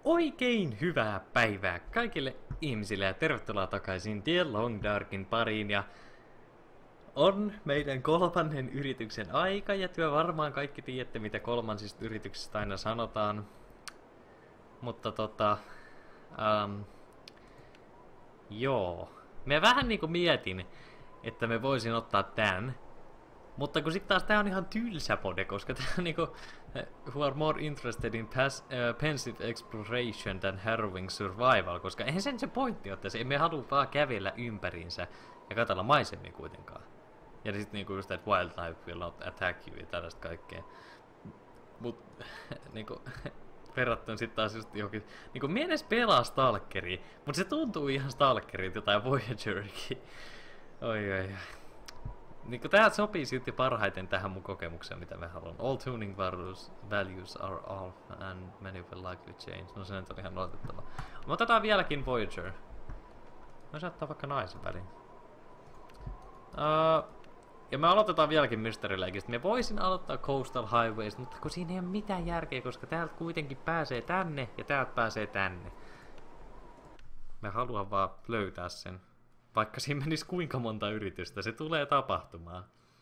Oikein hyvää päivää kaikille ihmisille ja tervetuloa takaisin The Long Darkin pariin. Ja on meidän kolmannen yrityksen aika ja työ varmaan kaikki tiedätte mitä kolmansista yrityksistä aina sanotaan. Mutta joo. Mä vähän niinku mietin, että me voisin ottaa tän. Mutta kun sit taas tää on ihan tylsä pode, koska tää on niinku who are more interested in pensive exploration than harrowing survival, koska eihän sen se pointti ole, että emme halua vaan kävellä ympäriinsä ja katsella maisemia kuitenkaan. Ja sit niinku just, että wildlife will not attack you ja tällaista kaikkea. Mut niinku verrattuna sit taas just johonkin, niinku mie edes pelaa Stalkeria, mut se tuntuu ihan Stalkerilta jotain Voyagerikin. Oi. Niin tää sopii silti parhaiten tähän mun kokemukseen, mitä mä haluan. All tuning values are off and many will likely change. No se nyt on ihan otettava. Me otetaan vieläkin Voyager. Mä saattaa vaikka naisen väliin. Ja me aloitetaan vieläkin Mystery Lakeista. Me voisin aloittaa Coastal Highways, mutta kun siinä ei ole mitään järkeä, koska täältä kuitenkin pääsee tänne ja täältä pääsee tänne. Mä haluan vaan löytää sen. Vaikka siinä menisi kuinka monta yritystä, se tulee tapahtumaan.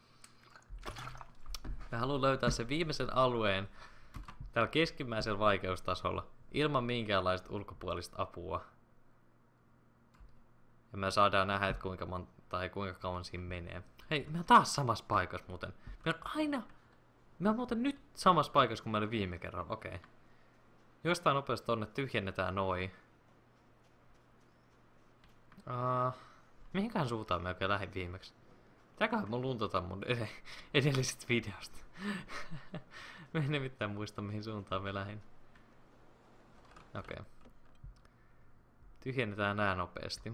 Mä haluan löytää sen viimeisen alueen täällä keskimmäisellä vaikeustasolla ilman minkäänlaista ulkopuolista apua. Ja me saadaan nähdä, että kuinka kauan siinä menee. Hei, me on taas samassa paikassa muuten. Me on muuten nyt samassa paikassa kuin me oli viime kerralla, okei. Jostain nopeasti tonne tyhjennetään noi. Mihinkään suuntaan me oikein lähdin viimeksi? Pitääköhän mun luntata mun edellisestä videosta. Mä en nimittäin muista mihin suuntaan me lähdin. Okei. Tyhjennetään nää nopeasti.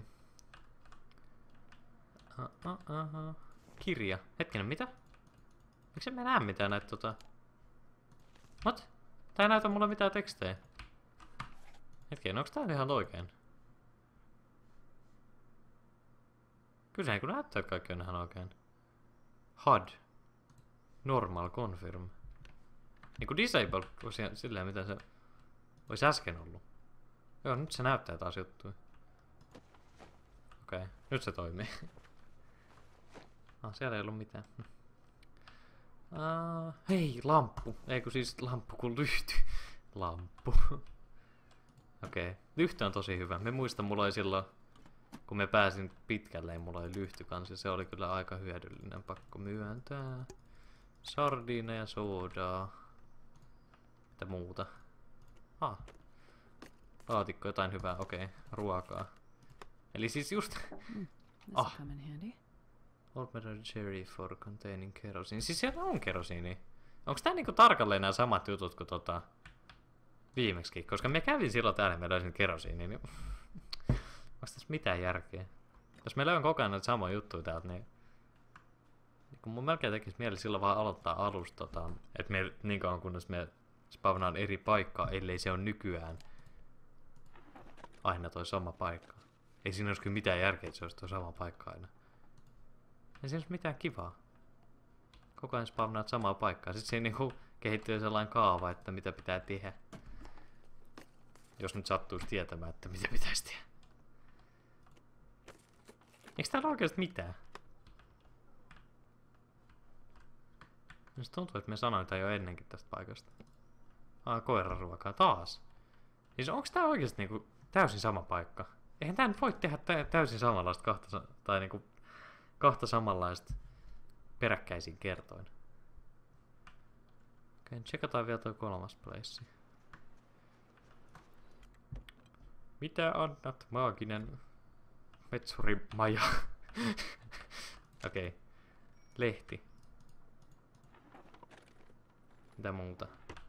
Kirja. Hetkinen, mitä? Miksi en mä näe mitään näitä What? Tää ei näytä mulle mitään tekstejä. Hetkinen, onks tää ihan oikein? Kyllä se kun näyttää, että kaikki on ihan oikein. HUD. Normal confirm. Niinku disable, silleen mitä se olisi äsken ollut. Joo, nyt se näyttää taas juttuja. Okei, nyt se toimii. Siellä ei ollut mitään. Hei, lamppu. Eikö siis lamppu kun lyhty. Lamppu. Okei, lyhty on tosi hyvä. Me muistan, mulla oli silloin kun me pääsin pitkälle, mulla oli lyhty kanssa, se oli kyllä aika hyödyllinen, pakko myöntää. Sardiineja, soodaa. Mitä muuta? Laatikko, jotain hyvää, okei, ruokaa. Eli siis just Old metal cherry for containing kerosene. Siis siellä on kerosiini. Onks tää niinku tarkalleen nämä samat jutut kuin viimeksi? Koska me kävin silloin täällä ja me löysin kerosiini, niin onks tässä mitään järkeä? Jos me löydän koko ajan näitä samoja juttuja täältä, niin kun mun melkein tekisi mieli silloin vaan aloittaa alusta, että me niin kauan kunnes me spawnaan eri paikkaa, ellei se on nykyään aina toi sama paikka. Ei siinä olisi kyllä mitään järkeä, että se olisi toi sama paikka aina. Ei siinä olisi mitään kivaa. Koko ajan spawnaat samaa paikkaa. Sitten siinä niinku kehittyy sellainen kaava, että mitä pitää tehdä. Jos nyt sattuisi tietämään, että mitä pitäisi tehdä. Eikö täällä oikeasti mitään? Se tuntuu, että me sanoin tää jo ennenkin tästä paikasta. Koiraruokaa taas. Siis onks tää oikeasti niinku täysin sama paikka? Eihän tää nyt voi tehdä täysin samanlaista kahta samanlaista peräkkäisin kertoin. Okei, tsekataan vielä toi kolmas place. Mitä annat, maaginen metsurimaja? Okei. Lehti. Mitä muuta?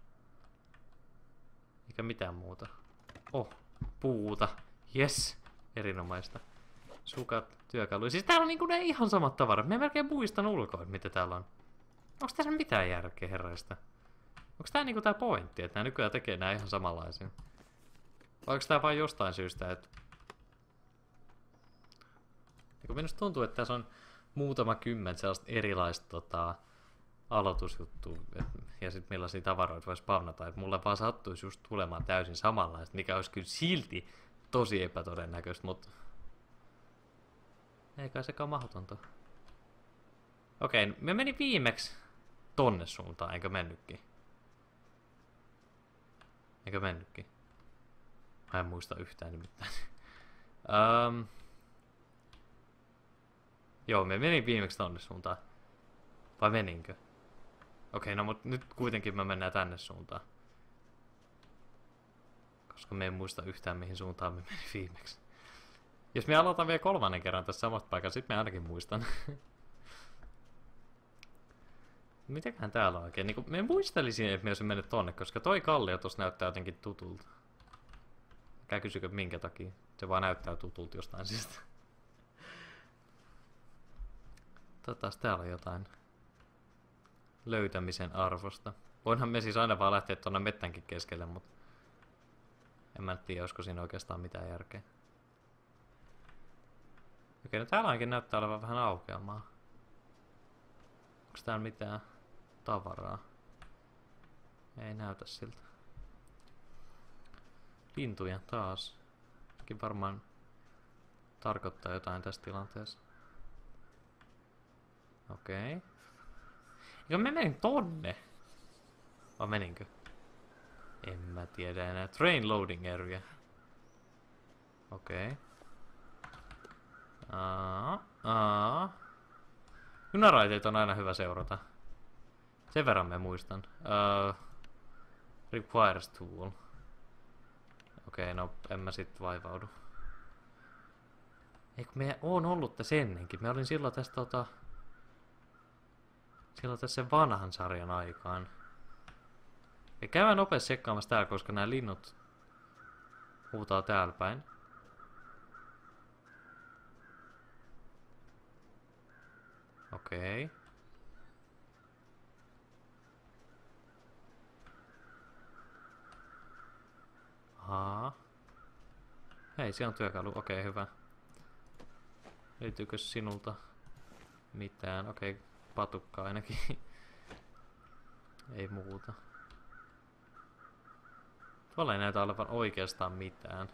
Eikä mitään muuta. Puuta. Yes. Erinomaista. Sukat, työkaluja. Siis täällä on niinku ne ihan samat tavarat. Me melkein muistan ulkoa, mitä täällä on. Onks tässä mitään järkeä herraista? Onks tää niinku tää pointti, että nää nykyään tekee nää ihan samanlaisia? Vai onks tää vain jostain syystä, että niin minusta tuntuu, että tässä on muutama kymmen sellaista erilaista aloitusjuttu, ja sitten millaisia tavaroita voisi spawnata, että mulle vaan sattuisi just tulemaan täysin samanlaista, mikä olisi kyllä silti tosi epätodennäköistä, mutta ei kai sekaan mahdotonta. Okei, me meni viimeksi tonne suuntaan, eikö mennytkin? Eikö mennytkin? Mä en muista yhtään nimittäin. Joo, me meni viimeksi tonne suuntaan. Vai meninkö? Okei, no mut nyt kuitenkin me mennään tänne suuntaan. Koska me en muista yhtään mihin suuntaan me meni viimeksi. Jos me aloitan vielä 3. kerran tässä samasta paikassa, sit me ainakin muistan. Mitäköhän täällä on oikein? Niin me muistelisin, että me olisin mennyt tonne, koska toi kallio tossa näyttää jotenkin tutulta. Älkää kysykö minkä takia. Se vaan näyttää tutulta jostain syystä. Täällä on jotain löytämisen arvosta. Voinhan me siis aina vaan lähteä tuonne mettänkin keskelle, mutta en mä tiedä, olisiko siinä oikeastaan mitään järkeä. Okei, no täällä ainakin näyttää olevan vähän aukeamaa. Onko täällä mitään tavaraa? Ei näytä siltä. Lintuja taas. Sekin varmaan tarkoittaa jotain tässä tilanteessa. Okei. Ja mä menin tonne. Vai meninkö? En mä tiedä enää. Train loading area. Okei. Junaraiteita on aina hyvä seurata. Sen verran mä muistan. Requires tool. Okei, no en mä sit vaivaudu. Eikö me on ollut tässä ennenkin? Mä olin silloin tässä silloin tässä sen vanhan sarjan aikaan. Ja käydään nopeasti sekkaamassa täällä, koska nämä linnut huutaa täällä päin. Okei. Ahaa. Hei, siellä on työkalu. Okei, hyvä. Löytyykö sinulta mitään? Okei, patukka ainakin. Ei muuta. Tuolla ei näytä olevan oikeastaan mitään.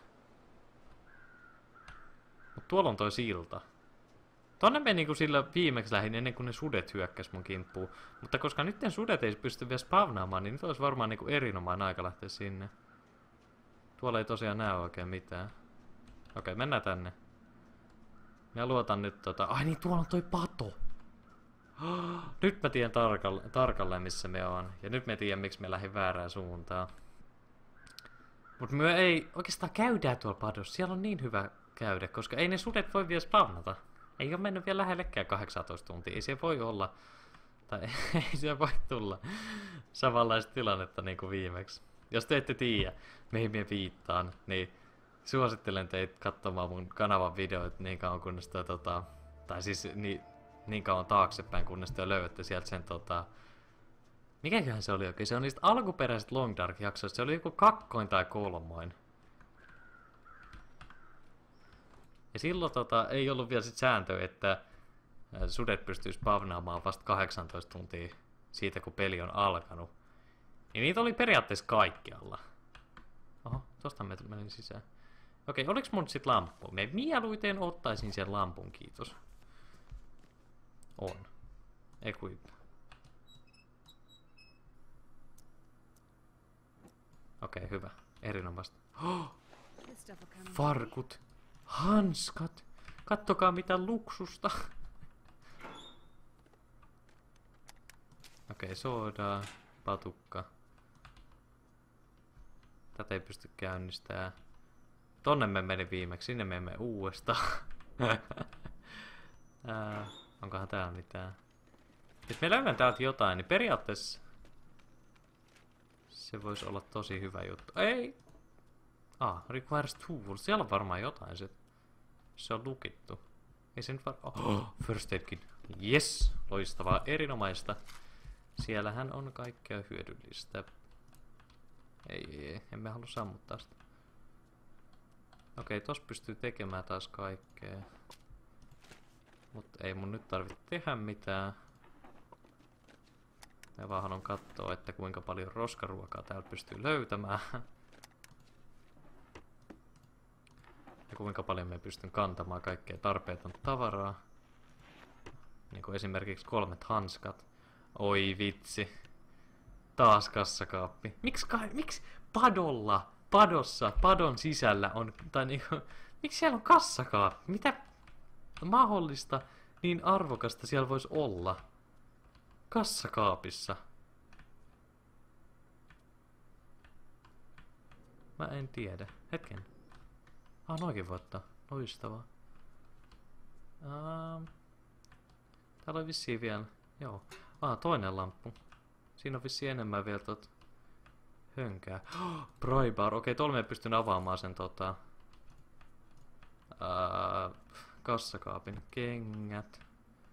Mut tuolla on toi silta. Tonne me niinku sillä viimeksi lähdin ennen kuin ne sudet hyökkäs mun kimppuun. Mutta koska nyt ne sudet ei pysty vielä spavnaamaan, niin nyt olisi varmaan niinku erinomainen aika lähteä sinne. Tuolla ei tosiaan näy oikein mitään. Okei, mennään tänne. Mä luotan nyt Ai niin, tuolla on toi pato! Nyt mä tiedän tarkalleen missä me on. Ja nyt mä tiedän miksi me lähdin väärään suuntaan. Mut me ei oikeastaan käydään tuolla padossa. Siellä on niin hyvä käydä, koska ei ne sudet voi vielä spawnata. Ei ole mennyt vielä lähellekään 18 tuntia. Ei se voi olla. Tai ei se voi tulla samanlaista tilannetta niin kuin viimeksi. Jos te ette tiedä, mihin minä viittaan, niin suosittelen teitä katsomaan mun kanavan videoita niin kauan kunnes tai siis niin kauan taaksepäin, kunnes te löydätte sieltä sen mikäköhän se oli oikein? Se on niistä alkuperäisistä Long Dark-jaksoista. Se oli joku 2 tai 3. Ja silloin ei ollut vielä sit sääntöä, että sudet pystyy spavnaamaan vasta 18 tuntia siitä, kun peli on alkanut. Niin niitä oli periaatteessa kaikkialla. Oho, tosta mä menin sisään. Okei, oliks mun sit lamppu? Me mieluiten ottaisin sen lampun, kiitos. On. Equip. Okei, hyvä. Erinomaista. Oh! Farkut. Hanskat. Kattokaa mitä luksusta. Okei, soodaa. Patukka. Tätä ei pysty käynnistämään. Tonne me meni viimeksi, sinne me emme uudestaan. Onkohan täällä mitään? Jos me löydän täältä jotain, niin periaatteessa se voisi olla tosi hyvä juttu. Ei! Requires tools. Siellä on varmaan jotain se on lukittu. Ei se nyt first aidkin. Yes! Loistavaa, erinomaista. Siellähän on kaikkea hyödyllistä. Ei, emme halua sammuttaa sitä. Okei, tossa pystyy tekemään taas kaikkea. Mutta ei mun nyt tarvitse tehdä mitään. Mä vaan haluan katsoa, että kuinka paljon roskaruokaa täällä pystyy löytämään. Ja kuinka paljon me pystyn kantamaan kaikkea tarpeetonta tavaraa. Niin kuin esimerkiksi 3 hanskat. Oi vitsi. Taas kassakaappi. Miksi padon sisällä on, tai niinku, miksi siellä on kassakaappi? Mitä mahdollista niin arvokasta siellä voisi olla? Kassakaapissa. Mä en tiedä. Hetken. Noikin voi ottaa. Loistavaa. Täällä on vissiin vielä. Joo. Toinen lamppu. Siinä on vissiin enemmän vielä hönkää. Prybar. Okei, tuolla me pystyn avaamaan sen kassakaapin. Kengät.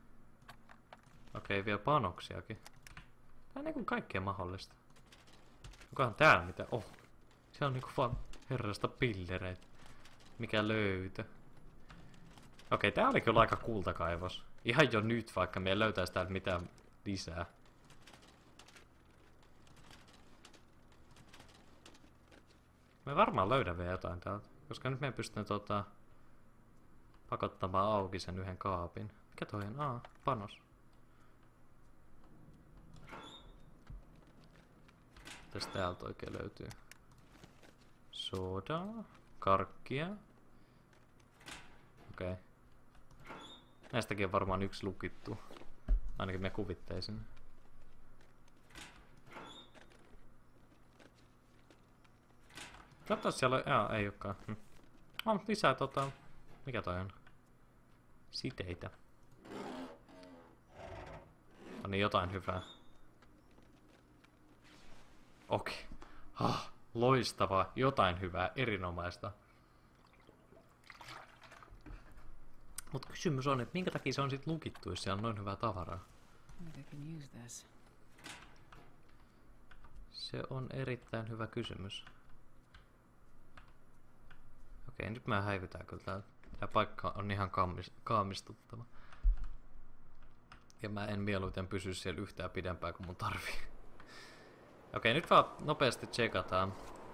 Okei, vielä panoksiakin. Tää on niinku kaikkea mahdollista. Onkohan täällä mitä? Se on niinku vaan herrasta pillereitä. Mikä löytö. Okei, tää oli kyllä aika kultakaivos. Ihan jo nyt, vaikka me ei löytäisi täältä mitään lisää. Me varmaan löydän vielä jotain täältä. Koska nyt me pystyn pakottamaan auki sen yhden kaapin. Mikä toi on? Panos. Tästä täältä oikein löytyy. Sodaa. Karkkia. Okei. Näistäkin on varmaan yksi lukittu. Ainakin me kuvitteisin. Katso siellä ei olekaan. Lisää mikä toi on? Siteitä. No niin, jotain hyvää. Okei. Loistavaa. Jotain hyvää. Erinomaista. Mut kysymys on, että minkä takia se on sit lukittu, jos siellä on noin hyvää tavaraa? Se on erittäin hyvä kysymys. Okei, nyt mä häivytään kyllä täältä. Tää paikka on ihan kaamistuttava. Ja mä en mieluiten pysy siellä yhtään pidempään kuin mun tarvii. Okei, nyt vaan nopeasti tsekataan.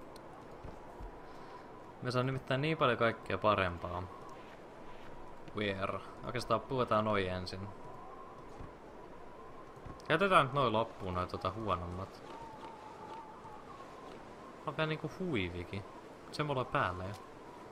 Me saa nimittäin niin paljon kaikkea parempaa. Where? Oikeastaan puhutaan noi ensin. Käytetään nyt noin loppuun noi huonommat. On vähän niinku huivikin. Se mulla on päällä jo.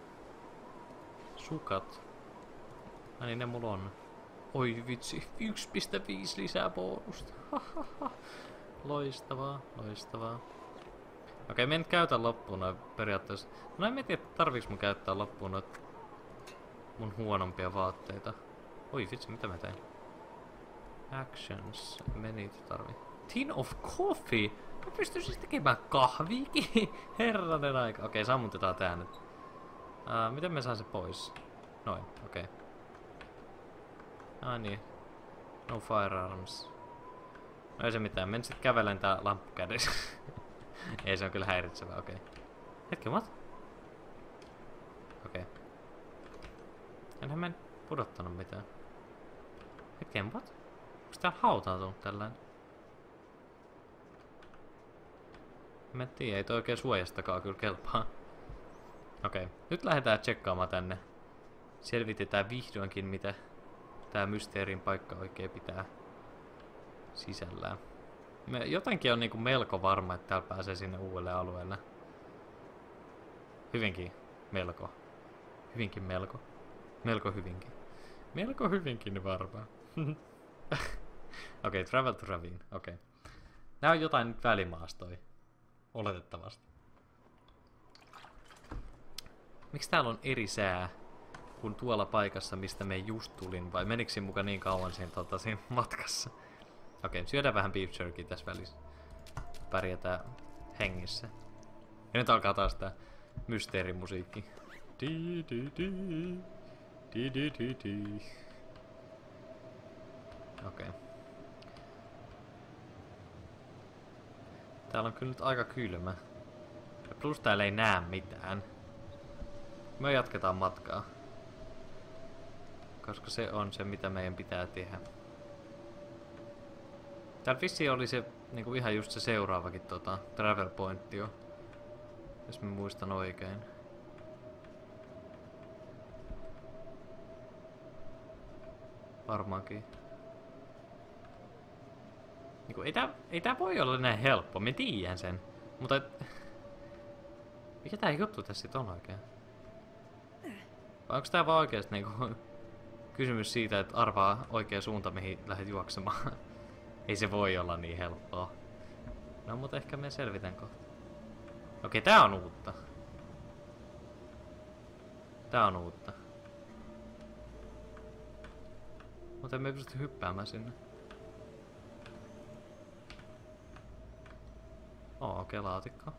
Sukat. Niin ne mulla on. Oi vitsi, 1,5 lisää bonusta. Loistavaa, loistavaa. Okei, me en käytä loppuun noin periaatteessa. No en tiedä, tarviiks mun käyttää loppuun noin mun huonompia vaatteita. Oi vitsi, mitä mä tein? Actions, me niitä tarvii. Tin of coffee! Mä pystyn siis tekemään kahviikin. Herranen aika. Okei, sammutetaan tää nyt. Miten me saan se pois? Noin, okei. Niin. No firearms. No ei se mitään, menen sit kävelen tää lamppu kädessä. Ei se on kyllä häiritsevää, okei. Hetken, what? Okei. Enhän mä en pudottanut mitään. Hetken, what? Onks tää hautautunut tällainen? Mä en tiedä, ei toi oikein suojastakaan kyllä kelpaa. Okei, nyt lähdetään tsekkaamaan tänne. Selvitetään vihdoinkin, mitä tää mysteerin paikka oikein pitää sisällään. Jotenkin on niinku melko varma, että täällä pääsee sinne uudelle alueelle. Hyvinkin melko. Hyvinkin melko. Melko hyvinkin. Melko hyvinkin varma. Okei, travel to ravine. Okei. Nää on jotain nyt välimaastoja. Oletettavasti. Miksi täällä on eri sää kuin tuolla paikassa, mistä me just tulin? Vai menikö siinä muka niin kauan siinä matkassa? Okei, syödään vähän beef jerky tässä välissä. Pärjätään hengissä. Ja nyt alkaa taas tää mysteerimusiikki. Okei. Täällä on kyllä nyt aika kylmä. Ja plus täällä ei näe mitään. Me jatketaan matkaa. Koska se on se, mitä meidän pitää tehdä. Täällä vissiin oli se niinku ihan just se seuraavakin travel pointti jo. Jos mä muistan oikein. Varmaankin. Niinku ei tää voi olla näin helppo, mä tiedän sen. Mutta mikä tää juttu tässä sit on oikein? Vai onks tää vaan oikeesti niinku kysymys siitä, että arvaa oikea suunta mihin lähdet juoksemaan? Ei se voi olla niin helppoa. No mutta ehkä me selvitän kohta. Okei, tää on uutta. Tää on uutta. Mutta emme pysty hyppäämään sinne. Okei, laatikko.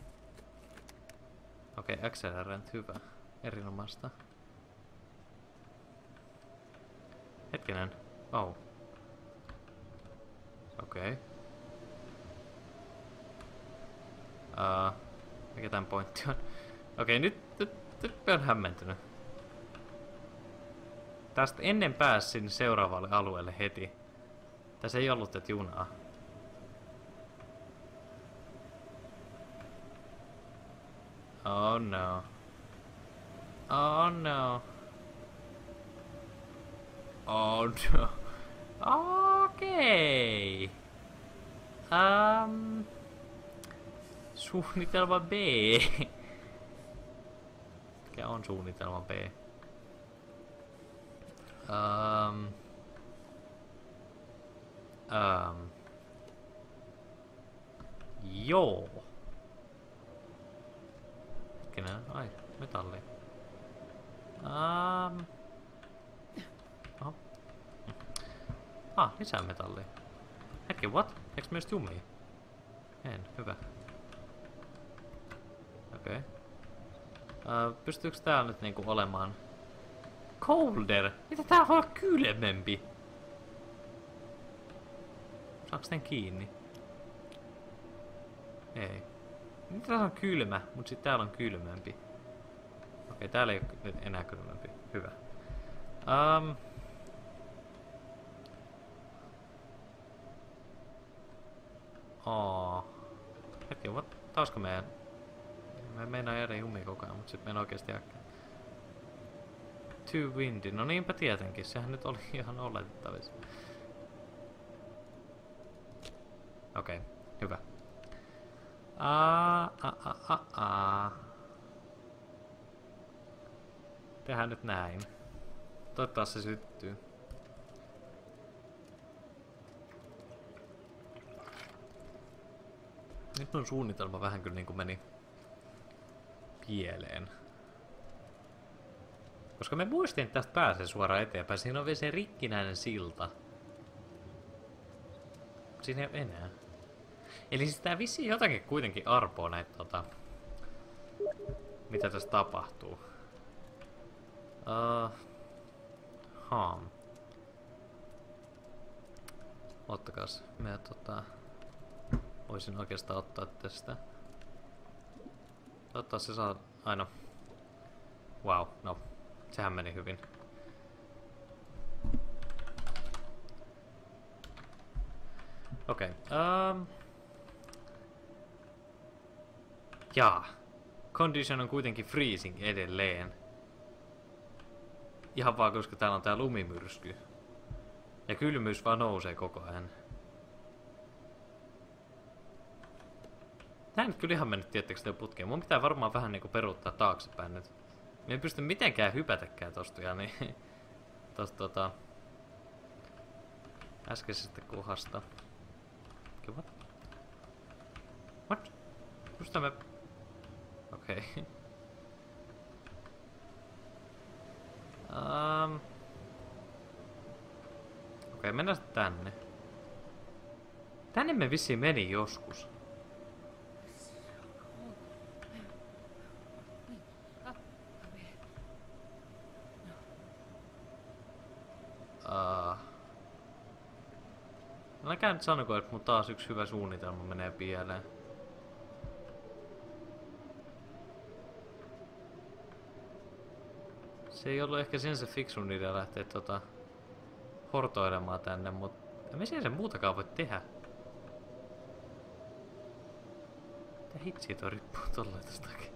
Okei, accelerant, hyvä. Erinomaista. Hetkinen. Oh. Okei. Mikä tän pointti on? Okei, nyt mä oon hämmentynyt. Tästä ennen pääsi sinne seuraavalle alueelle heti. Tässä ei ollut tätä junaa. Oh no. Oh no. Oh no. Okei. Suunnitelma B. Mikä on suunnitelma B? Joo. Hetkinen, ai, metalli. Oho. Lisää metallia. Hetki, what? Eiks myös jumia? En, hyvä. Okei. Pystyykö täällä nyt niinku olemaan colder? Mitä tää voi olla kylmempi? Saaks tän kiinni? Ei. Nyt täällä on kylmä, mut sit täällä on kylmempi. Okei, täällä ei oo nyt enää kylmempi. Hyvä. Hetki, tausko meidän... Me meinaa jäädä jumiin koko ajan, mut sit meidän oikeesti äkkiä. Too windy. No niinpä tietenkin, sehän nyt oli ihan oletettavissa. Okei, hyvä. Tehdään nyt näin. Toivottavasti se syttyy. Nyt mun suunnitelma vähän kyllä niinku meni pieleen. Koska me muistin, että tästä pääsee suoraan eteenpäin. Siinä on vielä se rikkinäinen silta. Siinä ei ole enää. Eli siis tää vissiin jotakin kuitenkin arpoo näitä mitä tässä tapahtuu. Ottakas. Me voisin oikeastaan ottaa tästä. Toivottavasti se saa aina. Wow, no. Sehän meni hyvin. Okei. Jaa. Condition on kuitenkin freezing edelleen. Ihan vaan koska täällä on tää lumimyrsky. Ja kylmyys vaan nousee koko ajan. Tää nyt kyllä ihan mennyt tiettäks teidän putkeen. Mun pitää varmaan vähän niinku peruuttaa taaksepäin nyt. Me ei pysty mitenkään hypätäkään tosta ja niin. Tosta äskeisestä kohdasta. What? What? Musta me... Okei. Okei, mennään sitten tänne. Tänne me vissiin meni joskus. Älkää nyt sanoko, että mun taas yksi hyvä suunnitelma menee pieleen. Se ei ollut ehkä sinänsä fiksun idea lähteä hortoilemaan tänne, mut Ja me siellä muutakaan voi tehdä. Mitä hitsiä toi riippuu tolleen tostakin?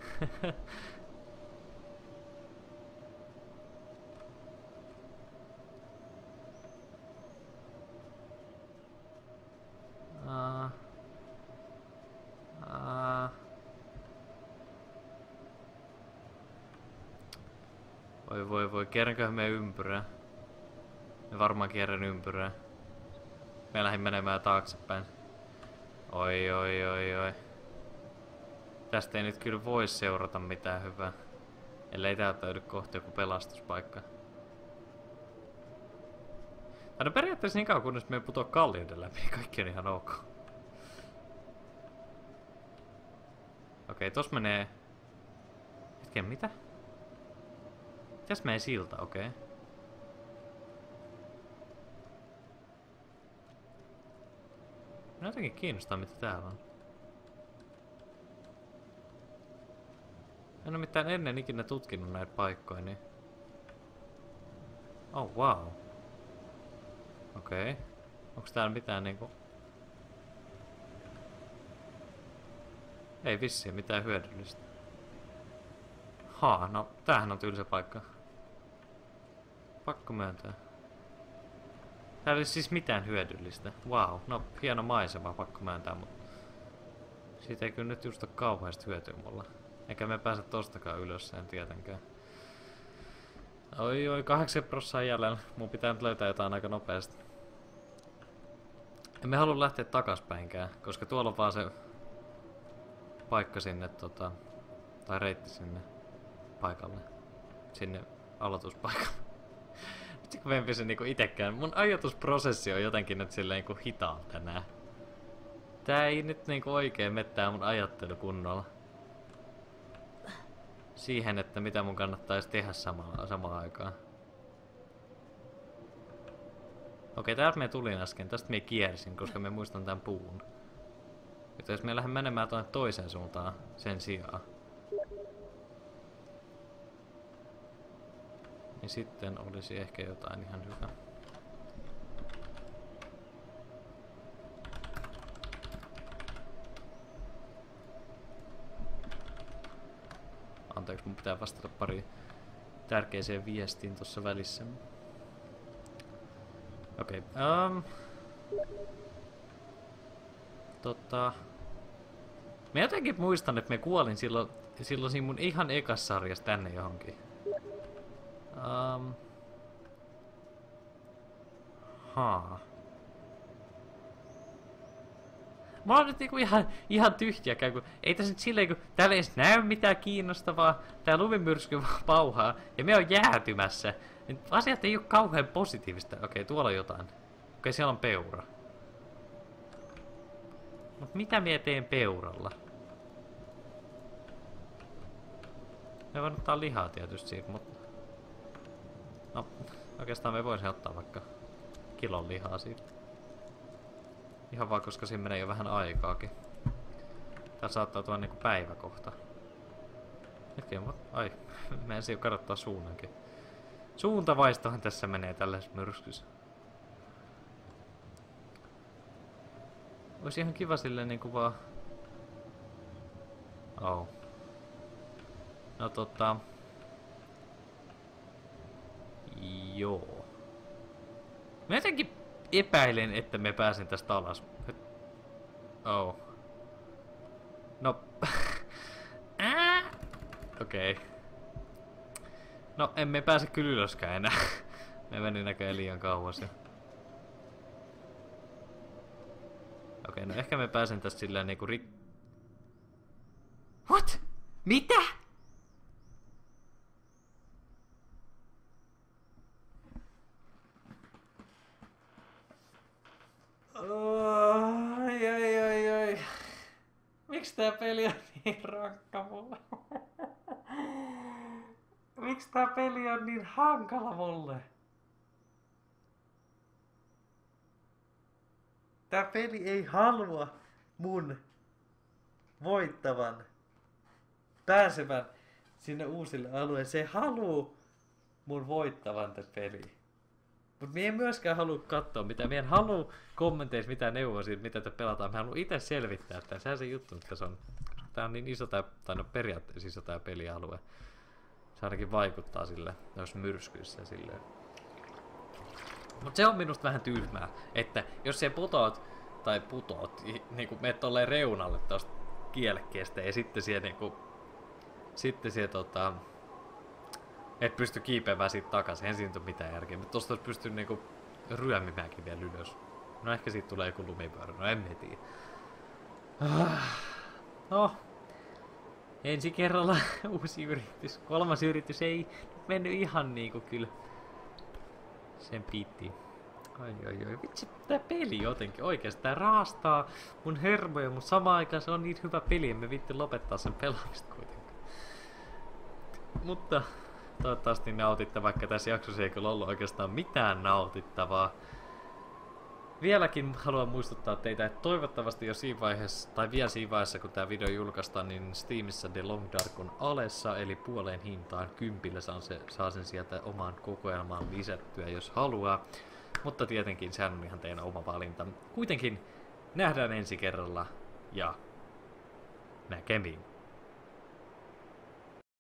Voi, kierränköhän me ympyrää? Me varmaan kierrän ympyrää. Me lähdin menemään taaksepäin. Oi. Tästä ei nyt kyllä voi seurata mitään hyvää. Ellei täältä löydy kohta joku pelastuspaikka. No periaatteessa niin kauan kunnes me ei putoa kallioiden läpi, niin kaikki on ihan ok. Okei, tossa menee... Hetken, mitä? Tässä menee silta, okei. Minä jotenkin kiinnostaa mitä täällä on. En ole mitään ennen ikinä tutkinut näitä paikkoja, niin... Oh, wow. Okei. Onks täällä mitään niinku... Ei vissiin mitään hyödyllistä. No tämähän on tylsä paikka. Pakko myöntää. Täällä ei siis mitään hyödyllistä. Wow, no hieno maisema, pakko myöntää, mutta... Siitä ei kyllä nyt just ole kauheasti hyötyä mulla. Eikä me pääse tostakaan ylös, en tietenkään. Oi, 8% jäljellä. Mun pitää nyt löytää jotain aika nopeasti. Emme halua lähteä takaspäinkään, koska tuolla on vaan se paikka sinne tai reitti sinne paikalle. Sinne aloituspaikalle. Nyt kun mä en pysy niinku itekään. Mun ajatusprosessi on jotenkin nyt silleen niinku hitaan tänään. Tää ei nyt niinku oikein mettää mun ajattelu kunnolla. Siihen, että mitä mun kannattaisi tehdä samaan aikaan. Okei, täältä me tulin äsken. Tästä me kiersin, koska me muistan tän puun. Mutta jos me lähden menemään tuonne toiseen suuntaan sen sijaan. Niin sitten olisi ehkä jotain ihan hyvää. Anteeksi, mun pitää vastata pari tärkeiseen viestiin tuossa välissä. Okei, mä jotenkin muistan, että mä kuolin silloin siinä mun ihan ekas sarjassa tänne johonkin. Mä oon nyt niinku ihan tyhjäkään, kun ei tässä nyt silleen, kun täällä ei edes näy mitään kiinnostavaa, tää lumimyrsky vaan pauhaa, ja me on jäätymässä. Niin asiat ei oo kauhean positiivista. Okei, tuolla on jotain. Okei, siellä on peura. Mut mitä mie teen peuralla? Me voin ottaa lihaa tietysti siitä, mutta... No, oikeastaan me voisin ottaa vaikka kilon lihaa siitä. Ihan vaan, koska siinä menee jo vähän aikaakin. Tää saattaa tulla niinku päiväkohta. Hetken, ai, mä ensin jo kadottaa suunnankin. Suuntavaistohan tässä menee tällaisessa myrskyssä. Olisi ihan kiva silleen niinku vaan... Oh. No Joo. Mä jotenkin epäilen, että me pääsen tästä alas. Oh. No. Okei. No, emme pääse kyllä ylöskään enää. Me meni näköjään liian kauas jo. Okei, no ehkä me pääsen tästä silleen niinku What? Mitä? Ai. Miksi tää peli on niin rankka mulle? Miksi tää peli on niin hankala mulle? Tää peli ei halua mun voittavan, pääsevän sinne uusille alueille. Se haluu mun voittavan tää peli. Mutta mie en myöskään halua katsoa mitä. Mie en halua kommenteissa mitään neuvoa siitä, mitä te pelataan. Mä haluan itse selvittää tämän. Sehän se juttu, että se on. Tää on niin iso tai no periaatteessa iso tää pelialue. Se ainakin vaikuttaa sille, jos myrskyissä silleen. Mut se on minusta vähän tyhmää, että jos se putoat, niinku meet tolleen reunalle tosta kielekkeestä ja sitten siellä niinku, et pysty kiipeämään siitä takaisin, en siinä ole mitään järkeä, mutta tosta olisi pystynyt niinku ryömimäänkin vielä ylös. No ehkä siitä tulee joku lumipyörä, no en tiedä. No, ensi kerralla uusi yritys. 3. yritys ei mennyt ihan niinku kyllä sen piti. Ai, vitsi, tää peli jotenkin oikeesti, tää raastaa mun hermoja, mutta samaan aikaan se on niin hyvä peli, emme vitti lopettaa sen pelaamista kuitenkaan. Mutta toivottavasti nautitte, vaikka tässä jaksossa ei kyllä ollut oikeastaan mitään nautittavaa. Vieläkin haluan muistuttaa teitä, että toivottavasti jo siinä vaiheessa, tai vielä siinä vaiheessa kun tää video julkaistaan, niin Steamissa The Long Dark on alessa, eli puoleen hintaan 10 saa sen sieltä omaan kokoelmaan lisättyä, jos haluaa. Mutta tietenkin sehän on ihan teidän oma valinta. Kuitenkin nähdään ensi kerralla ja näkemiin.